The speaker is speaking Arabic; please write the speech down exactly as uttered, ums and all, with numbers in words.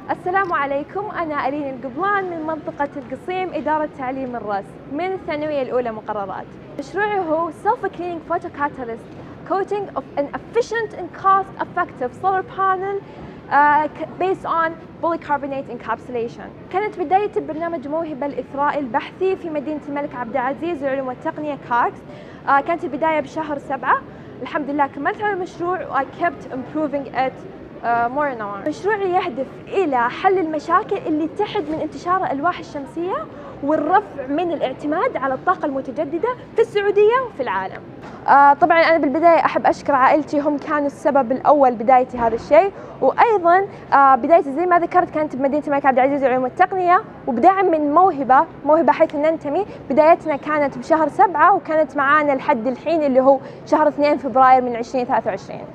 السلام عليكم، أنا ألين القبلان من منطقة القصيم، إدارة تعليم الرأس من الثانوية الأولى مقررات. مشروعي هو Self Cleaning Photo Catalyst Coating of an efficient and cost effective solar panel uh, based on polycarbonate encapsulation. كانت بداية برنامج موهبة الإثراء البحثي في مدينة الملك عبد العزيز للعلوم والتقنية كاركس. uh, كانت البداية بشهر سبعة. الحمد لله كملت على المشروع و I kept improving it Uh, more and more. مشروعي يهدف إلى حل المشاكل اللي تحد من انتشار الألواح الشمسية والرفع من الاعتماد على الطاقة المتجددة في السعودية وفي العالم. آه طبعا أنا بالبداية أحب أشكر عائلتي، هم كانوا السبب الأول بدايتي هذا الشيء، وأيضا آه بدايتي زي ما ذكرت كانت بمدينة الملك عبد العزيز للعلوم والتقنية، وبدعم من موهبة موهبة حيث ننتمي. بدايتنا كانت بشهر سبعة وكانت معانا لحد الحين اللي هو شهر اثنين فبراير من عشرين ثلاثة وعشرين.